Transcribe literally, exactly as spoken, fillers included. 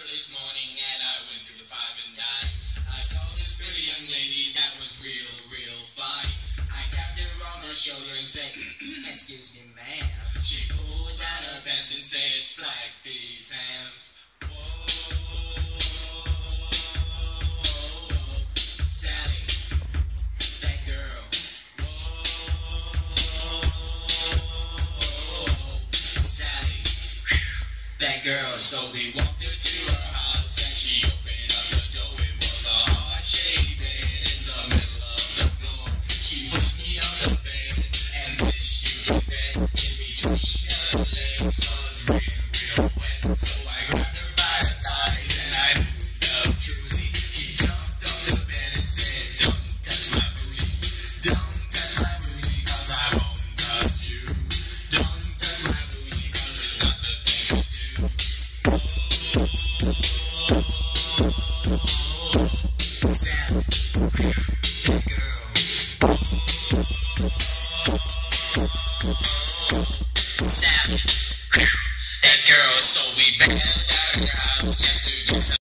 this morning and I went to the Five and Dime. I saw this pretty young lady that was real, real fine. I tapped her on her shoulder and said, excuse me, ma'am. She pulled out her pants and said, splack these hams. Whoa, Sally, that girl. Whoa, Sally, that girl. So we walked her to her house and she opened up the door. It was a heart-shaped bed in the middle of the floor. She pushed me on the bed and wished you in bed. In between her legs was real, real wet. So I grabbed her by her thighs and I moved up truly. She jumped on the bed and said, don't touch my booty. Don't touch my booty cause I won't touch you. Don't touch my booty cause it's not the thing to do. Sally, that girl. Sally, that girl. So we bailed out her house just to get some.